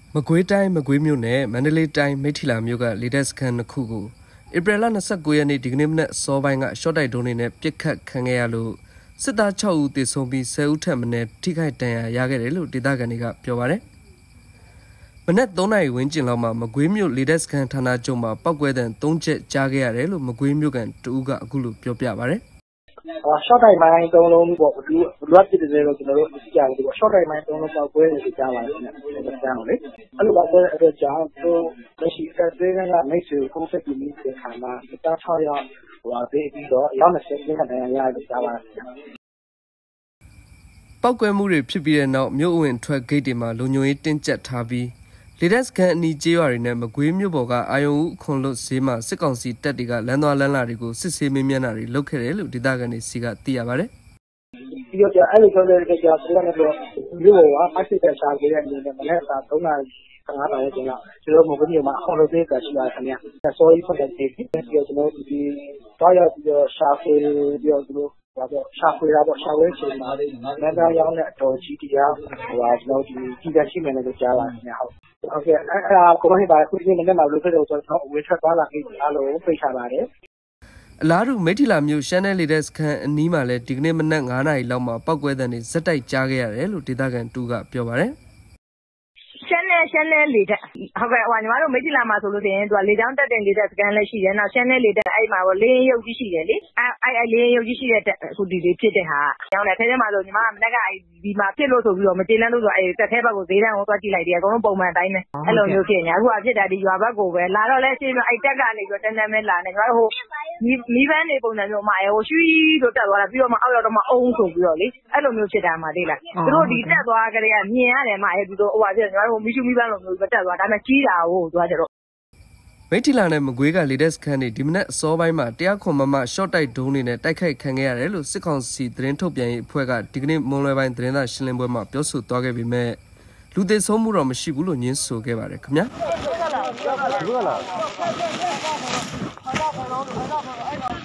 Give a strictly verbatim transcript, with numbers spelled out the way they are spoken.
မကွေးတိုင်းမကွေးမြို့နယ်မန္တလေးတိုင်းမိထီလာမြို့ကလေတပ်စခန်းတစ်ခုကိုဧပြီလ၂၉ရက်နေ့ဒီကနေ့မနက်စောပိုင်းကရှော့တိုက်ဒုံးတွေနဲ့ပစ်ခတ်ခံခဲ့ရလို့စစ်သား၆ဦးသေဆုံးပြီး၁၀ဦးထက်မနည်းထိခိုက်ဒဏ်ရာရခဲ့တယ်လို့ဒေသခံတွေကပြောပါတယ်။မနက်၃နာရီဝန်းကျင်လောက်မှာမကွေးမြို့လေတပ်စခန်းဌာနချုပ်မှာပောက်ကွဲတဲ့၃ချက်ကြားခဲ့ရတယ်လို့မကွေးမြို့ကန်တဦးကအခုလိုပြောပြပါတယ်။ short time မိုင်းသုံးလုံးပေါ့လူလွတ်ဖြစ်တယ်လို့ကျွန်တော်တို့သိကြတယ်ပေါ့ short time မိုင်းသုံးလုံးပေါက်ကွဲတယ်လို့ကြားပါတယ်ခင်ဗျ။ကျွန်တော်ကြားလို့လေအဲ့လိုပေါက်ကွဲတဲ့အတွက်ကြောင့်သူလက်ရှိသက်သေးကမိတ်ဆွေကိုဆက်ပြီးနေတဲ့ခါမှာစစ်သား၆ယောက်ဟိုအသေးပြီးတော့ရောက်၂၀ကျင်းတဲ့နေရာရလို့ကြားပါတယ်ခင်ဗျ။ပောက်ကွဲမှုတွေဖြစ်ပြီးတဲ့နောက်မြို့ဝင်ထွက်ဂိတ်တွေမှာလုံခြုံရေးတင်းကျပ်ထားပြီးလေတပ်စခန်းအနီးကျေးရွာတွေနဲ့မကွေးမြို့ပေါ်ကအာယုံဦးခွန်လွတ်ဈေးမှာစစ်ကောင်စီတပ်တွေကလမ်းသွားလမ်းလာတွေကိုစစ်ဆေးမင်းမြန်းတာတွေလုပ်ခဲ့တယ်လို့ဒေသခံတွေစီကသိရပါတယ်။ပြီးတော့အဲ့လိုပြောတဲ့ကြောင့်ကျွန်တော်တို့မြို့ပေါ်ကအစစ်တပ်ရှာခဲ့တဲ့အနေနဲ့မနေ့က၃နာရီ၁၅နာရီကျော်လောက်ကျွန်တော်မကွေးမြို့မှာအခွန်လွတ်ဈေးကရှိပါတယ်ခင်ဗျ။စော်ရီဖွင့်တဲ့နေ့ပြီးတော့ကျွန်တော်ဒီတော့ရောက်ပြီးတော့ရှာဖွေပြီးတော့သူတို့ဘာလို့ရှာဖွေတာပေါ့ရှာဝဲချိန်မှာလမ်းသားရောက်တဲ့အတော်ကြီးတရားဟိုကျွန်တော်ဒီကြီးတက်ရှိမယ်လို့ကြားပါတယ်ခင်ဗျဟုတ်ဟုတ်ကဲ့အဲ့ဒါကိုမဖြစ်ပါဘူးခုဒီနေ့မှာလို့ဖြစ်လို့ဆိုတော့ဝင်ထွက်သွားလာပြီးအားလုံးပိတ်ချပါတယ်အလားတူမိထီလာမြို့ရှမ်းနယ်လေတပ်စခန်းအနီးမှာလည်းဒီကနေ့မနက်၅နာရီလောက်မှာပောက်ကွဲတဲ့နေဇက်တိုက်ကြားခဲ့ရတယ်လို့ဒေသခံတူကပြောပါတယ်ရှမ်းနယ်ရှမ်းနယ်လေတပ်ဟုတ်ကဲ့ဟိုညီမတို့မိထီလာမှာဆိုလို့ဆိုရင်သူကလေကြောင်းတက်တဲ့လေတပ်စခန်းလည်းရှိတယ်နောက်ရှမ်းနယ်လေတပ်အဲ့မှာပေါ့လေရင်ရုပ်ကြီးရှိတယ်လေအဲ့အဲ့လေရင်ရုပ်ကြီးရှိတဲ့အခုဒီလေးဖြစ်တဲ့ဟာကျောင်းလည်းထဲထဲမှာဆိုညီမကမနက်ကအဲ့ဒီမှာဖြစ်လို့ဆိုပြီးတော့မကျေနပ်လို့ဆိုအဲ့တက်ထဲဘက်ကိုဈေးတန်းကိုသွားကြည့်လိုက်တယ်အကုန်လုံးပုံမှန်တိုင်းပဲအဲ့လိုမျိုးဖြစ်နေအခုကဖြစ်တာဒီရွာဘက်ကိုပဲလာတော့လဲရှင်းပြီးအဲ့တက်ကနေပြီးတော့တန်းတန်းပဲလာနေညီမတို့ဟိုမီးပန်းနေပုံစံမျိုးမှာဟိုရွှီလို့တက်သွားတာပြီးတော့မှအောက်ရောက်တော့မှအုံဆိုပြီးတော့လေအဲ့လိုမျိုးဖြစ်တာမှသေးလားသူတို့ဒီတက်သွားကြတဲ့ကမြင်ရတယ်မှအဲ့ဒီတို့ဟိုဟာဖြစ်ညီမတို့မီးရှူမီးပန်းလိုမျိုးပဲတက်သွားဒါပေမဲ့ကြီးတာကိုသွားကြတော့မိထီလာနဲ့မကွေးကလေတပ်စခန်းတွေဒီမနက်အစောပိုင်းမှာတရားခွန်မမရှော့တိုက်ဒုံးတွေနဲ့တိုက်ခိုက်ခံခဲ့ရတယ်လို့စစ်ကောင်စီသတင်းထုတ်ပြန်ရေးအဖွဲ့ကဒီကနေ့မွန်လွယ်ပိုင်းသတင်းစာရှင်းလင်းပွဲမှာပြောဆိုသွားခဲ့ပေမဲ့လူသေဆုံးမှုတော့မရှိဘူးလို့ညင်းဆိုခဲ့ပါတယ်ခင်ဗျာ။